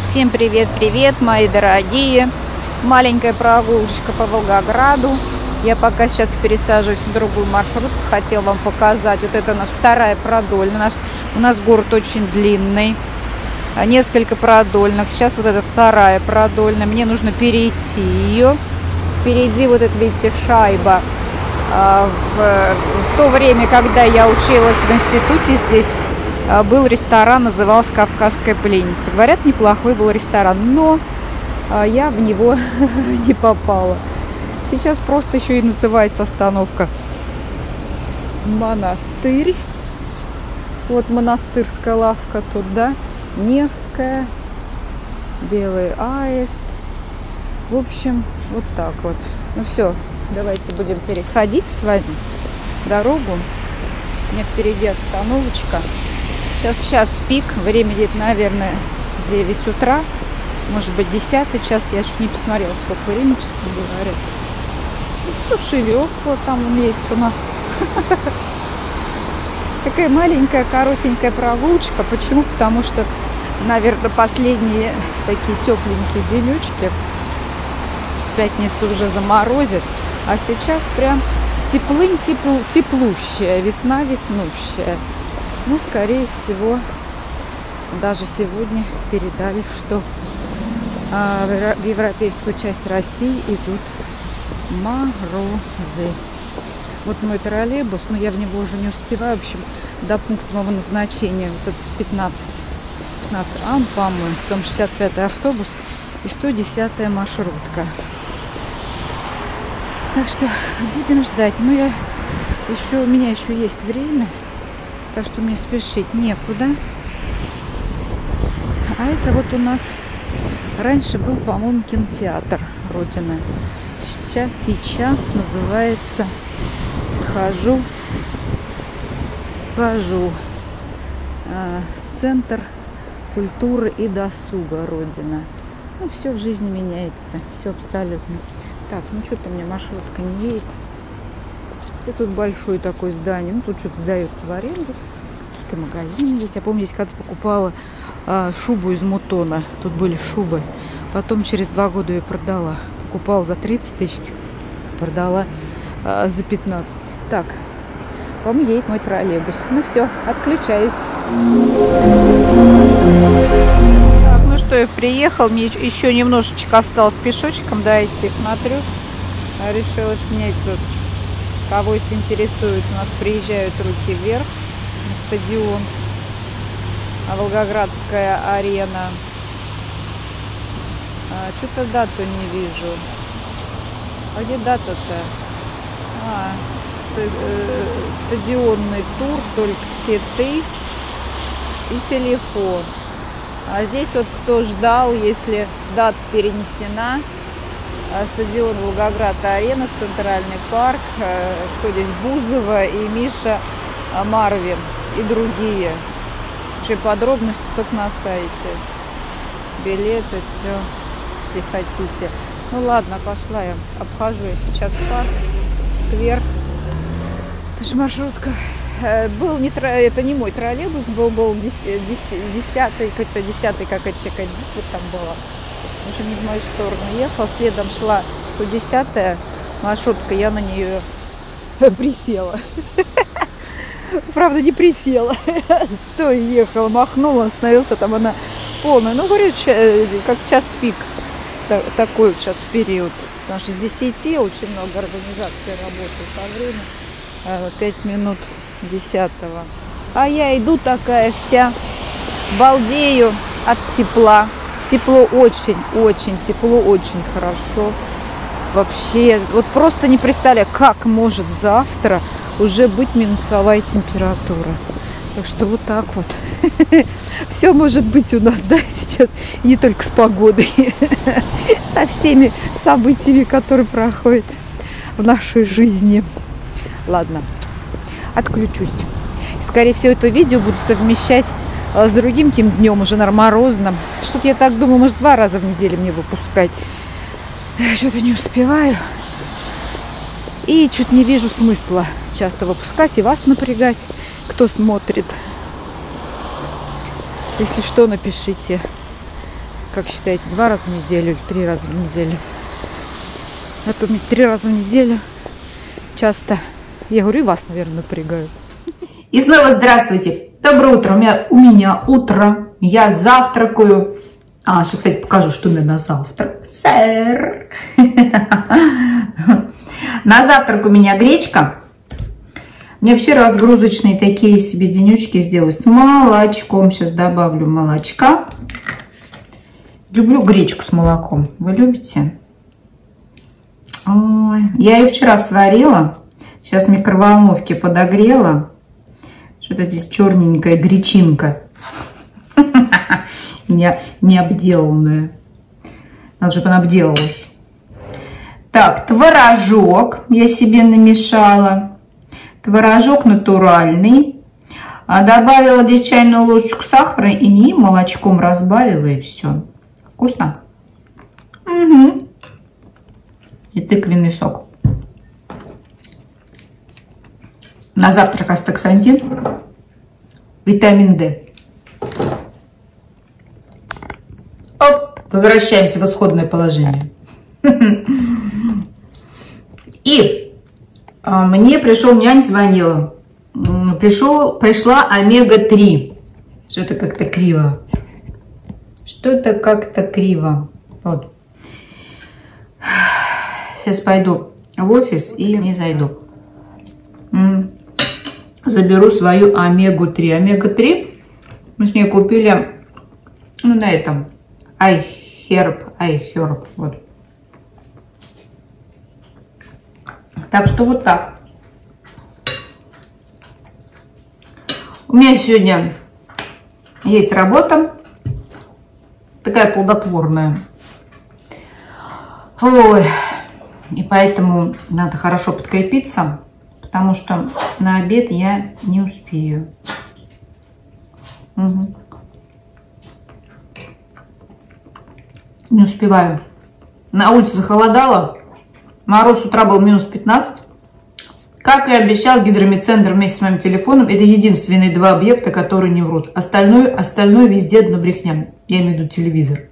Всем привет-привет, мои дорогие! Маленькая прогулочка по Волгограду. Я пока сейчас пересаживаюсь на другую маршрутку. Хотел вам показать. Вот это наша вторая продольная. У нас город очень длинный. Несколько продольных. Сейчас вот эта вторая продольная. Мне нужно перейти ее. Впереди вот это, видите, шайба. В то время, когда я училась в институте, здесь был ресторан, назывался «Кавказская пленница». Говорят, неплохой был ресторан, но я в него не попала. Сейчас просто еще и называется остановка Монастырь. Вот монастырская лавка тут, да, Невская, Белый Аист. В общем, вот так вот. Ну все, давайте будем переходить с вами дорогу. У меня впереди остановочка. Сейчас час пик, время где-то, наверное, 9 утра, может быть, 10 час. Я чуть не посмотрела, сколько времени, честно говоря. Сушевёв вот там он есть у нас. Такая маленькая, коротенькая прогулочка. Почему? Потому что, наверное, последние такие тепленькие денечки. С пятницы уже заморозит. А сейчас прям теплущая, весна веснущая. Ну, скорее всего, даже сегодня передали, что в европейскую часть России идут морозы. Вот мой троллейбус, но я в него уже не успеваю. В общем, до пункта моего назначения, вот этот 15А, по-моему, потом 65-й автобус и 110-я маршрутка. Так что будем ждать. Ну, у меня еще есть время. Так что мне спешить некуда. А это вот у нас раньше был, по-моему, кинотеатр Родина. Сейчас называется Центр культуры и досуга Родина. Ну, все в жизни меняется. Все абсолютно. Так, ну что-то у меня маршрутка не едет. И тут большое такое здание. Ну, тут что-то сдается в аренду. Какие-то магазины здесь. Я помню, здесь когда покупала шубу из мутона. Тут были шубы. Потом через 2 года ее продала. Покупала за 30 тысяч. Продала за 15. Так, по-моему, едет мой троллейбус. Ну все, отключаюсь. Так, ну что, я приехал. Мне еще немножечко осталось пешочком дойти. Смотрю. Решила снять тут. Кого если интересует, у нас приезжают «Руки вверх» на стадион, Волгоградская арена. Что-то дату не вижу. А где дата-то? Стадионный тур, только хиты и телефон. А здесь вот кто ждал, если дата перенесена, стадион Волгоград-арена, Центральный парк, кто здесь, Бузова и Миша Марвин и другие. Вообще подробности только на сайте. Билеты, все, если хотите. Ну ладно, пошла я, обхожу я сейчас парк, сквер. Это же маршрутка. Это не мой троллейбус, был 10-й, какая-то чекать, вот там была. В общем, не в мою сторону ехал, следом шла 110-я маршрутка, я на нее присела. Правда, не присела. Стой, ехала, махнула, остановился, там она полная. Ну, говорю, как час пик. Такой вот сейчас период. Потому что с 10 очень много организаций работает по времени. 5 минут 10-го. А я иду такая вся, балдею от тепла. Тепло очень тепло, очень хорошо. Вообще, вот просто не представляю, как может завтра уже быть минусовая температура. Так что вот так вот. Все может быть у нас, да, сейчас. И не только с погодой. Со всеми событиями, которые проходят в нашей жизни. Ладно, отключусь. Скорее всего, это видео буду совмещать с другим каким днем, уже морозным. Что-то я так думаю, может, 2 раза в неделю мне выпускать. Что-то не успеваю. И чуть не вижу смысла часто выпускать и вас напрягать, кто смотрит. Если что, напишите Как считаете, 2 раза в неделю или 3 раза в неделю? А то 3 раза в неделю часто, я говорю, и вас, наверное, напрягают. И снова здравствуйте. Доброе утро. У меня утро. Я завтракаю. Сейчас, кстати, покажу, что у меня на завтрак. Сэр. На завтрак у меня гречка. Мне вообще разгрузочные такие себе денечки сделаю с молочком. Сейчас добавлю молочка. Люблю гречку с молоком. Вы любите? Ой, я ее вчера сварила. Сейчас в микроволновке подогрела. Что-то здесь черненькая гречинка. Не обделанная. Надо, чтобы она обделалась. Так, творожок я себе намешала. Творожок натуральный. Добавила здесь чайную ложечку сахара и молочком разбавила, и все. Вкусно? Угу. И тыквенный сок. На завтрак астаксантин. Витамин D. Оп, возвращаемся в исходное положение. И мне пришел, нянь звонила. Пришла омега-3. Что-то как-то криво. Что-то как-то криво. Вот. Сейчас пойду в офис и не зайду. Заберу свою омегу-3. Омега-3 мы с ней купили, ну, на этом, iHerb, вот. Так что вот так. У меня сегодня есть работа, такая плодотворная. Ой, и поэтому надо хорошо подкрепиться, потому что на обед я не успею. Угу. Не успеваю. На улице захолодало. Мороз с утра был минус 15. Как и обещал, Гидромедцентр вместе с моим телефоном — это единственные 2 объекта, которые не врут. Остальное везде одно брехня. Я имею в виду телевизор.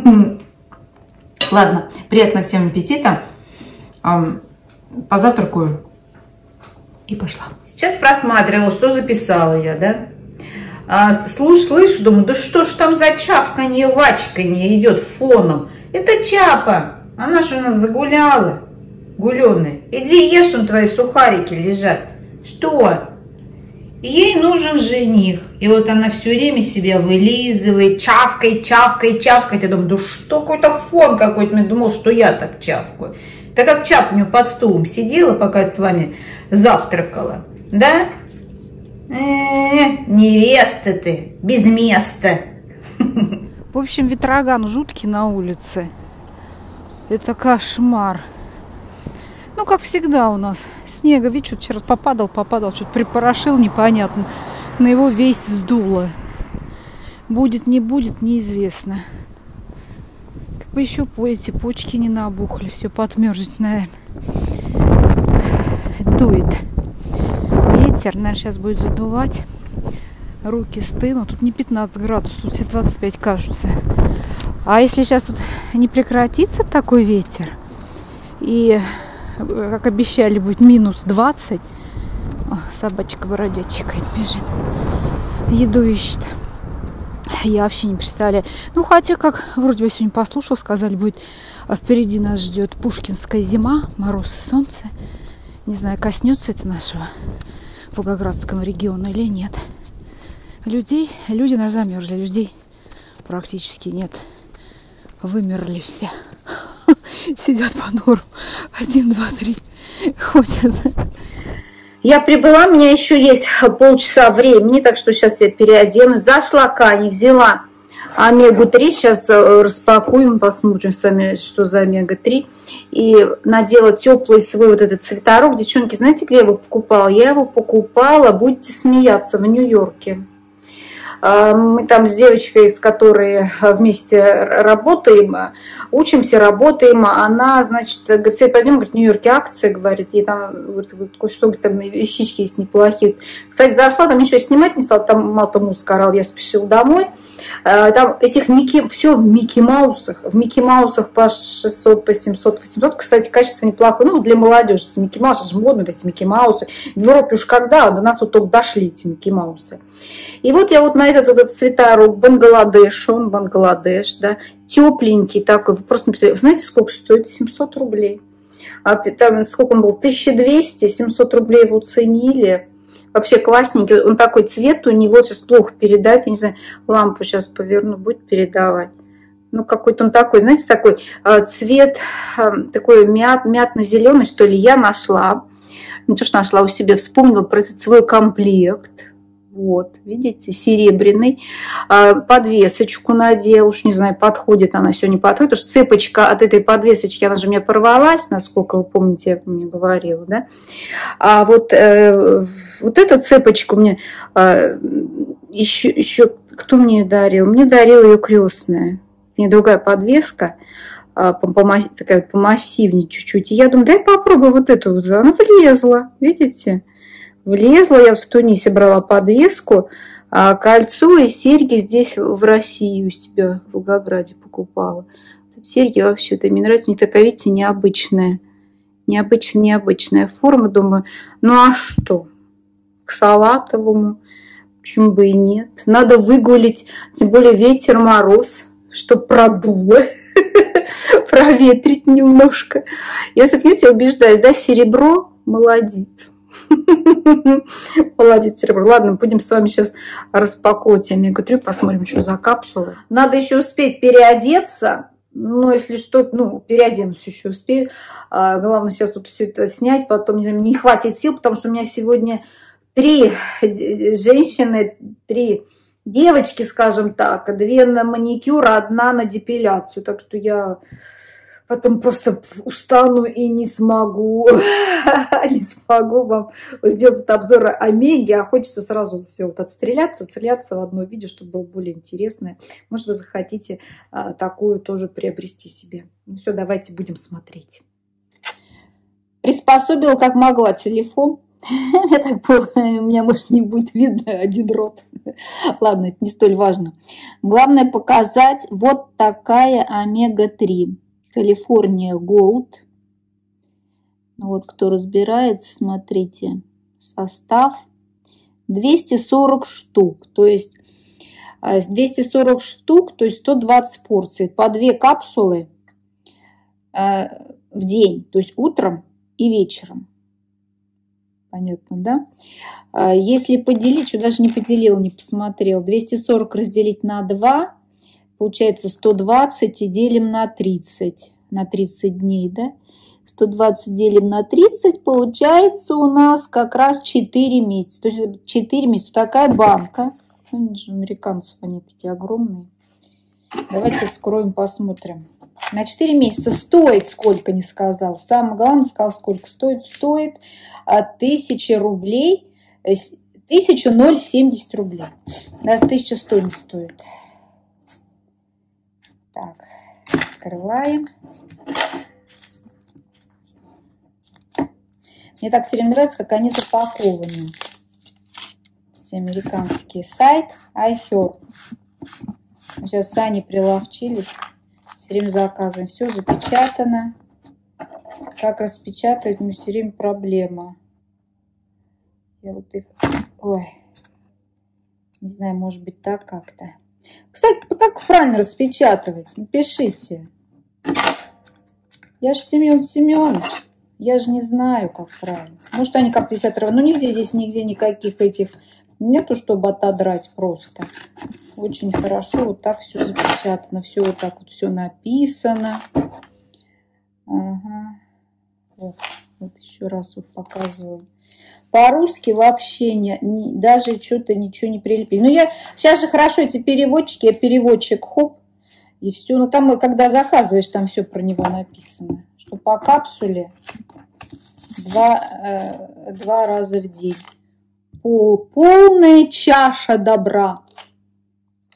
Ладно, приятного всем аппетита. Позавтракаю. И пошла. Сейчас просматривала, что записала я, да? Слышу, думаю, да что ж там за чавканье, вачканье идет фоном? Это Чапа. Она же у нас загуляла. Гуленая. Иди ешь, он твои сухарики лежат. Что? Ей нужен жених. И вот она все время себя вылизывает, чавкает. Я думаю, да что какой-то фон какой-то. Я думал, что я так чавкаю. Так как Чапа у меня под стулом сидела, пока с вами завтракала. Да? Невеста ты, без места. В общем, ветроган жуткий на улице. Это кошмар. Ну, как всегда у нас. Снега, видишь, что вчера попадал, что-то припорошил, непонятно. На его весь сдуло. Будет, не будет, неизвестно. Как бы еще эти почки не набухли. Все подмерзнет, наверное. Дует ветер. Наверное, сейчас будет задувать. Руки стынут. Тут не 15 градусов, тут все 25 кажутся. А если сейчас вот не прекратится такой ветер, и, как обещали, будет минус 20, собачка бродячая бежит, еду ищет. Я вообще не представляю. Ну, хотя, как вроде бы сегодня послушал, сказали, будет впереди нас ждет пушкинская зима, мороз и солнце. Не знаю, коснется это нашего Волгоградского региона или нет. Люди, наверное, замерзли. Людей практически нет. Вымерли все. Сидят по нору. 1, 2, 3. Ходят. Я прибыла, у меня еще есть полчаса времени, так что сейчас я переоденусь. Зашла к Ане, взяла омегу-3. Сейчас распакуем, посмотрим с вами, что за омега-3. И надела теплый свой вот этот свитерок. Девчонки, знаете, где я его покупала? Я его покупала, будете смеяться, в Нью-Йорке. Мы там с девочкой, с которой вместе работаем, учимся, работаем. Она, значит, говорит, Свет, пойдем, говорит, в Нью-Йорке акция, говорит, и там, говорит, что там вещички есть неплохие. Кстати, зашла, там ничего снимать не стала, там мало музыка орал, я спешила домой. Там этих все в Микки Маусах по 600, по 700, 800. Кстати, качество неплохое. Ну, для молодежи. Микки Маус, это же модно, эти Микки Маусы. В Европе уж когда? До нас вот только дошли эти Микки Маусы. И вот я вот на этот цветару Бангладеш, да, тепленький такой. Вы просто не представляете, знаете, сколько стоит? 700 рублей. А там сколько он был? 1200, 700 рублей его ценили. Вообще классненький. Он такой цвет у него, сейчас плохо передать. Я не знаю, лампу сейчас поверну, будет передавать. Ну, какой-то он такой, знаете, такой цвет, такой мятно-зеленый, что ли, я нашла. Не то, что нашла у себя, вспомнила про этот свой комплект. Вот, видите, серебряный. Подвесочку надела, уж не знаю, подходит она, все не подходит. Потому что цепочка от этой подвесочки, она же у меня порвалась, насколько вы помните, я мне говорила, да. А вот эта цепочка у меня еще кто мне ее дарил? Мне дарила ее крестная. У нее другая подвеска, такая помассивнее чуть-чуть. И я думаю, дай попробую вот эту вот. Она влезла, видите? Влезла, я в Тунисе брала подвеску, а кольцо и серьги здесь в России у себя в Волгограде покупала. Эти серьги вообще-то мне нравятся, у них такая, видите, необычная форма. Думаю, ну а что? К салатовому, почему бы и нет? Надо выгулить, тем более ветер, мороз, чтобы продуло, проветрить немножко. Я все-таки убеждаюсь, да, серебро молодит. Молодец, серебро. Ладно, будем с вами сейчас распаковывать омега-3, посмотрим, что за капсулы. Надо еще успеть переодеться. Ну, если что, ну, переоденусь еще успею. Главное сейчас вот все это снять, потом, не знаю, не хватит сил, потому что у меня сегодня 3 женщины, 3 девочки, скажем так, 2 на маникюр, 1 на депиляцию. Так что я потом просто устану и не смогу вам сделать этот обзор омеги, а хочется сразу все вот отстреляться в одно видео, чтобы было более интересное. Может, вы захотите такую тоже приобрести себе. Ну все, давайте будем смотреть. Приспособила как могла телефон. Я так поняла, у меня, может, не будет видно один рот. Ладно, это не столь важно. Главное показать вот такая омега-3. Калифорния Голд. Вот кто разбирается, смотрите. Состав 240 штук. То есть 240 штук, то есть 120 порций. По 2 капсулы в день. То есть утром и вечером. Понятно, да? Если поделить, что даже не поделила, не посмотрел. 240 разделить на 2. Получается 120 и делим на 30. На 30 дней, да? 120 делим на 30. Получается у нас как раз 4 месяца. То есть 4 месяца. Такая банка. Они же американцев, они такие огромные. Давайте вскроем, посмотрим. На 4 месяца стоит сколько, не сказал. Самое главное, сказал, сколько стоит. Стоит 1000 рублей. 1070 рублей. Даже 1100 не стоит. Так, открываем. Мне так все время нравится, как они запакованы. Эти американские сайт iHerb. Сейчас сами приловчились. Все время заказываем. Все запечатано. Как распечатать, мне все время проблема. Я вот их... Ой. Не знаю, может быть так как-то. Кстати, как правильно распечатывать? Напишите. Я же Семен Семенович. Я же не знаю, как правильно. Может, они как-то здесь отрывают. Ну, нигде здесь, нигде никаких этих нету, чтобы отодрать просто. Очень хорошо. Вот так все запечатано. Все вот так вот все написано. Ага. Вот еще раз вот показываю. По-русски вообще даже что-то ничего не прилепили. Ну, я сейчас же хорошо эти переводчики, я переводчик, хоп, и все. Но там, когда заказываешь, там все про него написано. Что по капсуле 2 раза в день. Полная чаша добра.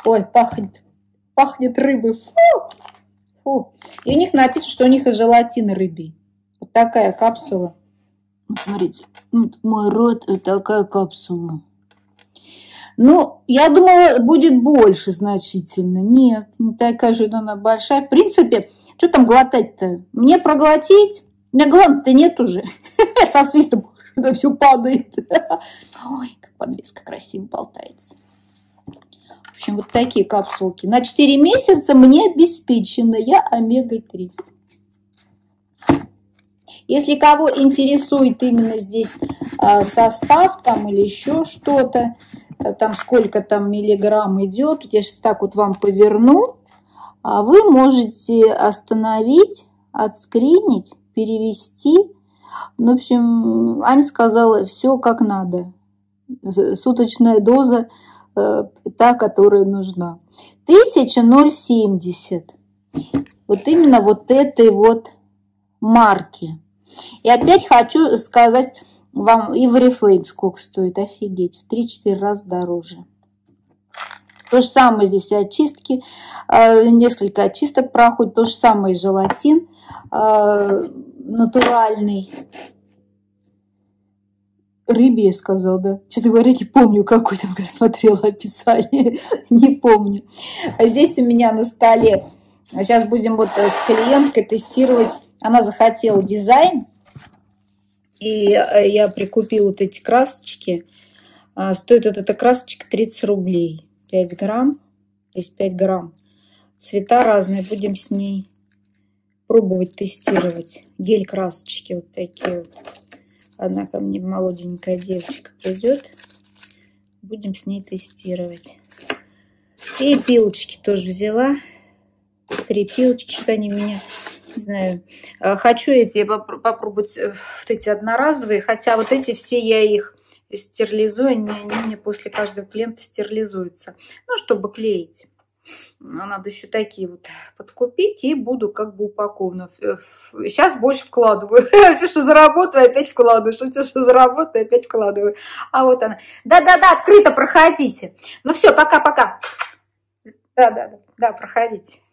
Ой, пахнет рыбой. Фу! Фу. И у них написано, что у них и желатин рыбий. Вот такая капсула. Вот смотрите, вот мой рот, вот такая капсула. Ну, я думала, будет больше значительно. Нет, не такая же она большая. В принципе, что там глотать-то? Мне проглотить? У меня гланд-то нет уже. Со свистом все падает. Ой, как подвеска красиво болтается. В общем, вот такие капсулки. На 4 месяца мне обеспечена я омега-3. Если кого интересует именно здесь состав там или еще что-то, там сколько там миллиграмм идет, я сейчас так вот вам поверну, а вы можете остановить, отскринить, перевести. В общем, Аня сказала, все как надо. Суточная доза та, которая нужна. 1070. Вот именно вот этой вот марки. И опять хочу сказать вам, и в Oriflame сколько стоит, офигеть, в 3-4 раза дороже. То же самое здесь очистки, несколько очисток проходит, то же самое желатин натуральный. Рыбий, я сказала, да. Честно говоря, не помню, какой там, когда смотрела описание, не помню. А здесь у меня на столе, сейчас будем вот с клиенткой тестировать, она захотела дизайн, и я прикупила вот эти красочки. Стоит вот эта красочка 30 рублей, 5 грамм, здесь 5 грамм. Цвета разные, будем с ней пробовать тестировать. Гель красочки вот такие вот. Одна ко мне молоденькая девочка придет. Будем с ней тестировать. И пилочки тоже взяла. 3 пилочки. Что-то они меня, не знаю. Хочу эти попробовать, вот эти одноразовые. Хотя вот эти все я их стерилизую. Они мне после каждого клиента стерилизуются. Ну, чтобы клеить. Надо еще такие вот подкупить, и буду как бы упакована. Сейчас больше вкладываю. Все, что заработаю, опять вкладываю. Все, что заработаю, опять вкладываю. А вот она. Да-да-да, открыто проходите. Ну все, пока-пока. Да-да-да, проходите.